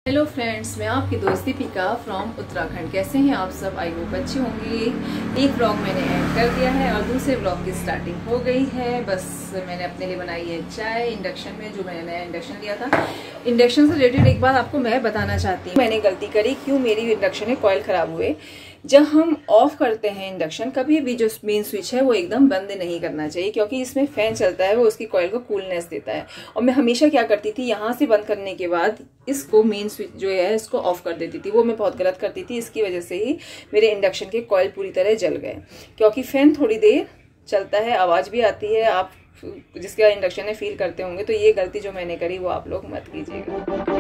Hello friends, मैं आपकी दोस्त दीपिका फ्रॉम उत्तराखंड। कैसे हैं आप सब? आई होप अच्छे होंगे। एक ब्लॉग मैंने ऐड कर दिया है और दूसरे ब्लॉग की स्टार्टिंग हो गई है। बस मैंने अपने लिए बनाई है चाय इंडक्शन में, जो मैंने नया इंडक्शन लिया था। इंडक्शन से रिलेटेड एक बात आपको मैं बताना चाहती हूँ। मैंने गलती करी, क्यों मेरी इंडक्शन में कॉइल ख़राब हुए। जब हम ऑफ करते हैं इंडक्शन, कभी भी जो मेन स्विच है वो एकदम बंद नहीं करना चाहिए, क्योंकि इसमें फैन चलता है, वो उसकी कॉइल को कूलनेस देता है। और मैं हमेशा क्या करती थी, यहाँ से बंद करने के बाद इसको मेन स्विच जो है इसको ऑफ कर देती थी। वो मैं बहुत गलत करती थी। इसकी वजह से ही मेरे इंडक्शन के कॉइल पूरी तरह जल गए, क्योंकि फैन थोड़ी देर चलता है, आवाज़ भी आती है। आप जिसका इंडक्शन है फील करते होंगे। तो ये गलती जो मैंने करी वो आप लोग मत कीजिएगा।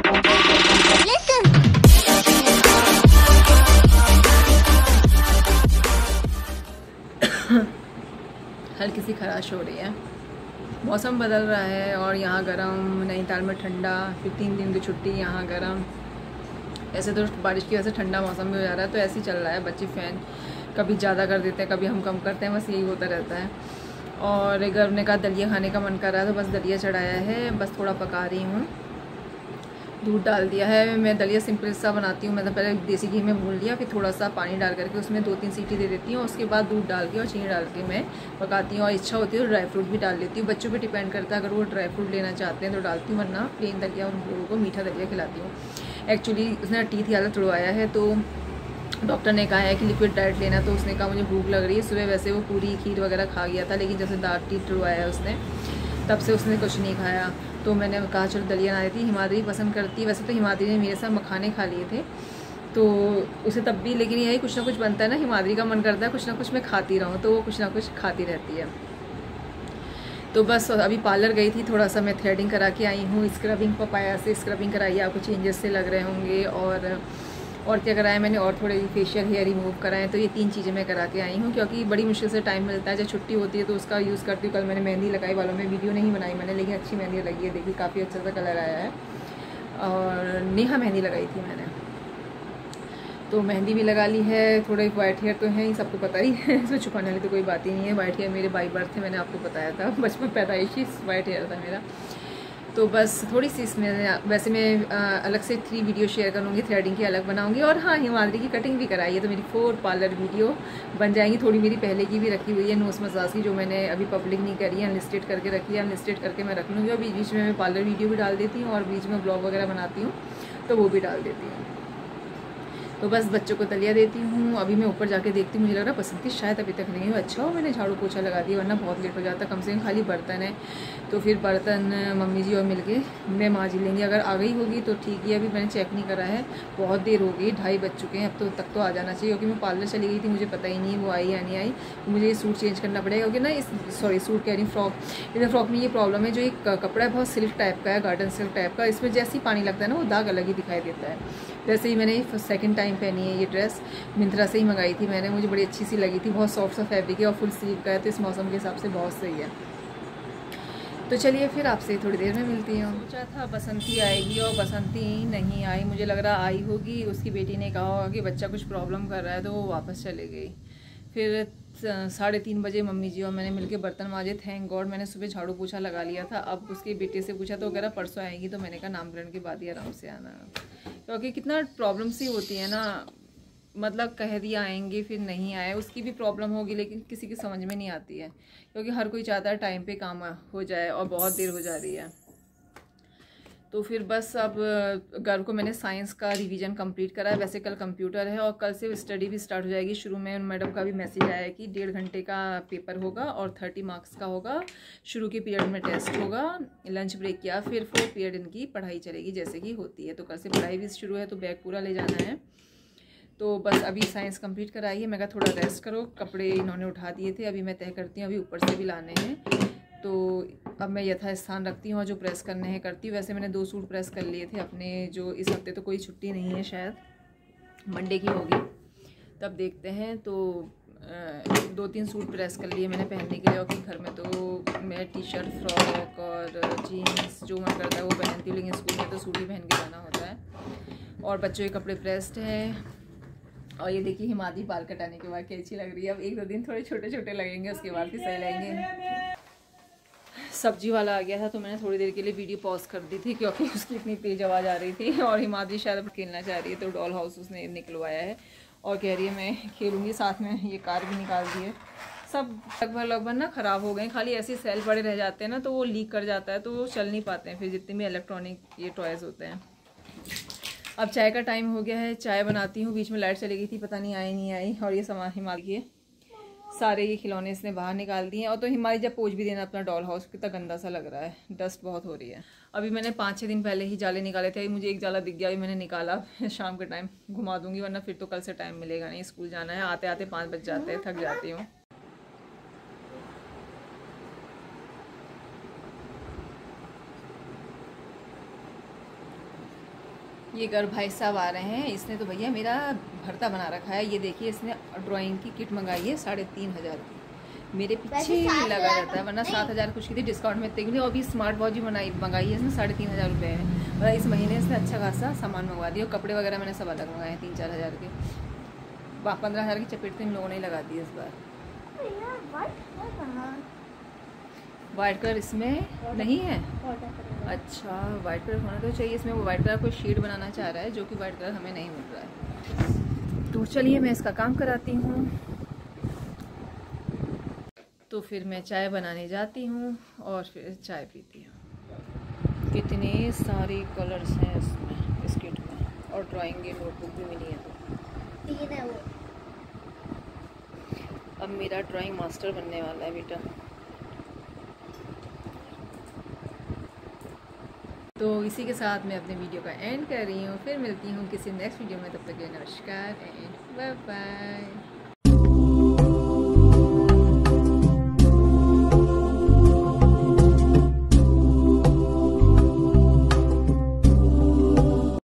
हल्की सी खराश हो रही है, मौसम बदल रहा है और यहाँ गर्म, नैनीताल में ठंडा, फिर 3 दिन की छुट्टी, यहाँ गर्म। ऐसे तो बारिश की वजह से ठंडा मौसम भी हो जा रहा है, तो ऐसे ही चल रहा है। बच्चे फ़ैन कभी ज़्यादा कर देते हैं, कभी हम कम करते हैं, बस यही होता रहता है। और गर्म ने कहा दलिया खाने का मन कर रहा है, तो बस दलिया चढ़ाया है, बस थोड़ा पका रही हूँ। दूध डाल दिया है। मैं दलिया सिंपल सा बनाती हूँ। मतलब पहले देसी घी में भून लिया, फिर थोड़ा सा पानी डाल करके उसमें 2-3 सीटी दे देती हूँ। उसके बाद दूध डाल के और चीनी डाल के मैं पकाती हूँ। और इच्छा होती है तो ड्राई फ्रूट भी डाल लेती हूँ। बच्चों पे डिपेंड करता है, अगर वो ड्राई फ्रूट लेना चाहते हैं तो डालती हूँ, वरना प्लेन दलिया उन लोगों को मीठा दलिया खिलाती हूँ। एक्चुअली उसने टीथ ज़्यादा तुड़वाया है, तो डॉक्टर ने कहा है कि लिक्विड डाइट लेना। तो उसने कहा मुझे भूख लग रही है। सुबह वैसे वो पूरी खीर वगैरह खा गया था, लेकिन जैसे दांत टीथ तुड़वाया है उसने, तब से उसने कुछ नहीं खाया। तो मैंने कहा चलो दलिया बना देती। हिमाद्री पसंद करती, वैसे तो हिमाद्री ने मेरे साथ मखाने खा लिए थे, तो उसे तब भी, लेकिन यही कुछ ना कुछ बनता है ना, हिमाद्री का मन करता है कुछ ना कुछ मैं खाती रहूँ, तो वो कुछ ना कुछ खाती रहती है। तो बस अभी पार्लर गई थी, थोड़ा सा मैं थ्रेडिंग करा के आई हूँ। स्क्रबिंग पपाया से स्क्रबिंग कराई, आपको चेंजेस से लग रहे होंगे। और क्या कराया मैंने, और थोड़े फेशियल हेयर रिमूव कराएं। तो ये 3 चीज़ें मैं करा के आई हूँ, क्योंकि बड़ी मुश्किल से टाइम मिलता है। जब छुट्टी होती है तो उसका यूज़ करती हूँ। कल मैंने मेहंदी लगाई, वालों में वीडियो नहीं बनाई मैंने, लेकिन अच्छी मेहंदी लगी है, देखिए काफ़ी अच्छा सा कलर आया है। और नेहा मेहंदी लगाई थी मैंने, तो मेहंदी भी लगा ली है। थोड़े वाइट हेयर तो हैं ही, सबको पता ही है, इसमें छुपाने वाली तो कोई बात ही नहीं है। वाइट हेयर मेरे बाई बर्थ थे, मैंने आपको बताया था, बचपन पैदाइशी वाइट हेयर था मेरा। तो बस थोड़ी सी इसमें, वैसे मैं अलग से 3 वीडियो शेयर करूँगी, थ्रेडिंग की अलग बनाऊँगी। और हाँ, हिमाद्री की कटिंग भी कराई है, तो मेरी 4 पार्लर वीडियो बन जाएंगी। थोड़ी मेरी पहले की भी रखी हुई है, नोस मसाज की, जो मैंने अभी पब्लिक नहीं करी है, अनलिस्टेड करके रखी है। अनलिस्टेड करके मैं रख लूँगी, और बीच बीच में मैं पार्लर वीडियो भी डाल देती हूँ, और बीच में ब्लॉग वगैरह बनाती हूँ तो वो भी डाल देती हूँ। तो बस बच्चों को दलिया देती हूँ। अभी मैं ऊपर जाके देखती हूँ, मुझे लग रहा है पसंद की शायद अभी तक नहीं हो। अच्छा हो मैंने झाड़ू पोछा लगा दिया, वरना बहुत लेट हो जाता। कम से कम खाली बर्तन है, तो फिर बर्तन मम्मी जी और मिलके मैं मांज लेंगे। अगर आ गई होगी तो ठीक है, अभी मैंने चेक नहीं करा है, बहुत देर हो गई, 2:30 बज चुके हैं। अब तो तक तो आ जाना चाहिए, क्योंकि मैं पार्लर चली गई थी, मुझे पता ही नहीं वो आई या नहीं आई। तो मुझे ये सूट चेंज करना पड़ेगा, क्योंकि ना सूट कह रही फ्रॉक, इधर फ्रॉक में ये प्रॉब्लम है, जो एक कपड़ा है बहुत सिल्क टाइप का है, गार्डन सिल्क टाइप का। इसमें जैसे ही पानी लगता है ना, वो दाग अलग ही दिखाई देता है। वैसे ही मैंने 2nd टाइम पहनी है ये ड्रेस, मिंत्रा से ही मंगाई थी मैंने, मुझे बड़ी अच्छी सी लगी थी। बहुत सॉफ्ट सा फैब्रिक है और फुल स्लीव का है, तो इस मौसम के हिसाब से बहुत सही है। तो चलिए फिर आपसे थोड़ी देर में मिलती हूँ। सोचा था बसंती आएगी और बसंती नहीं आई। मुझे लग रहा आई होगी, उसकी बेटी ने कहा होगा कि बच्चा कुछ प्रॉब्लम कर रहा है, तो वो वापस चले गई। फिर 3:30 बजे मम्मी जी और मैंने मिलके बर्तन मांजे। थैंक गॉड मैंने सुबह झाड़ू पोछा लगा लिया था। अब उसके बेटे से पूछा तो वगैरह परसों आएगी, तो मैंने कहा नामकरण के बाद ही आराम से आना, क्योंकि कितना प्रॉब्लम सी होती है ना। मतलब कह दिया आएंगे, फिर नहीं आए, उसकी भी प्रॉब्लम होगी, लेकिन किसी की समझ में नहीं आती है, क्योंकि हर कोई चाहता है टाइम पे काम हो जाए, और बहुत देर हो जा रही है। तो फिर बस अब घर को मैंने साइंस का रिवीजन कंप्लीट करा है। वैसे कल कंप्यूटर है, और कल से स्टडी भी स्टार्ट हो जाएगी। शुरू में मैडम का भी मैसेज आया कि 1.5 घंटे का पेपर होगा और 30 मार्क्स का होगा। शुरू के पीरियड में टेस्ट होगा, लंच ब्रेक किया, फिर 4 पीरियड इनकी पढ़ाई चलेगी जैसे कि होती है। तो कल से पढ़ाई भी शुरू है, तो बैग पूरा ले जाना है। तो बस अभी साइंस कंप्लीट कराई है। मैं कहा थोड़ा रेस्ट करो, कपड़े इन्होंने उठा दिए थे, अभी मैं तय करती हूँ, अभी ऊपर से भी लाने हैं। तो अब मैं यथास्थान रखती हूँ, और जो प्रेस करने हैं करती हूँ। वैसे मैंने 2 सूट प्रेस कर लिए थे अपने, जो इस हफ्ते तो कोई छुट्टी नहीं है, शायद मंडे की होगी, तब देखते हैं। तो 2-3 सूट प्रेस कर लिए मैंने पहनने के लिए, और घर में तो मैं टी-शर्ट, फ्रॉक और जीन्स जो मन करता है वो पहनती हूँ, लेकिन स्कूल में तो सूट ही पहन के जाना होता है। और बच्चों के कपड़े प्रेस्ड हैं। और ये देखिए हिमाद्री बाल कटाने के बाद कैसी लग रही है। अब 1-2 दिन थोड़े छोटे छोटे लगेंगे, उसके बाद फिर सही लगेंगे। सब्जी वाला आ गया था तो मैंने थोड़ी देर के लिए वीडियो पॉज कर दी थी क्योंकि उसकी इतनी तेज़ आवाज़ आ रही थी। और हिमाद्री शायद खेलना चाह रही है तो डॉल हाउस उसने निकलवाया है और कह रही है मैं खेलूँगी। साथ में ये कार भी निकाल दी है। सब लगभग ना ख़राब हो गए, खाली ऐसे सेल पड़े रह जाते हैं ना तो वो लीक कर जाता है तो वो चल नहीं पाते हैं फिर जितने भी इलेक्ट्रॉनिक ये टॉयज़ होते हैं। अब चाय का टाइम हो गया है, चाय बनाती हूँ। बीच में लाइट चली गई थी, पता नहीं आई नहीं आई। और ये सामान हिमालय के सारे ये खिलौने इसने बाहर निकाल दिए। और तो हिमालय जब पोंछ भी देना अपना डॉल हाउस, कितना गंदा सा लग रहा है, डस्ट बहुत हो रही है। अभी मैंने 5-6 दिन पहले ही जाले निकाले थे। मुझे एक जाला दिख गया, अभी मैंने निकाला। शाम के टाइम घुमा दूंगी वरना फिर तो कल से टाइम मिलेगा नहीं, स्कूल जाना है। आते आते 5 बज जाते हैं, थक जाती हूँ। ये घर भाई साहब आ रहे हैं। इसने तो भैया मेरा भरता बना रखा है। ये देखिए इसने ड्राइंग की किट मंगाई है 3,500 की। मेरे पीछे लगा रहता है, वरना 7,000 कुछ की थी, डिस्काउंट में इतने। और भी स्मार्ट वॉच भी मंगाई है इसने 3,500 रुपये है। मतलब इस महीने इसने अच्छा खासा सामान मंगवा दिया। कपड़े वगैरह मैंने सब अलग मंगाए 3-4 हज़ार के। 15,000 की चपेट तो इन लोगों ने लगा दी इस बार। वाइट कलर इसमें नहीं है। अच्छा, वाइट कलर होना तो चाहिए इसमें। वो वाइट कलर कोई शेड बनाना चाह रहा है जो कि वाइट कलर हमें नहीं मिल रहा है। तो चलिए मैं इसका काम कराती हूँ। तो फिर मैं चाय बनाने जाती हूँ और फिर चाय पीती हूँ। कितने सारे कलर्स हैं इसमें, इस किट में। और ड्राइंग की नोटबुक भी मिली है। वो अब मेरा ड्राइंग मास्टर बनने वाला है बेटा। तो इसी के साथ मैं अपने वीडियो का एंड कर रही हूँ। फिर मिलती हूँ किसी नेक्स्ट वीडियो में, तब तक के नमस्कार एंड बाय बाय।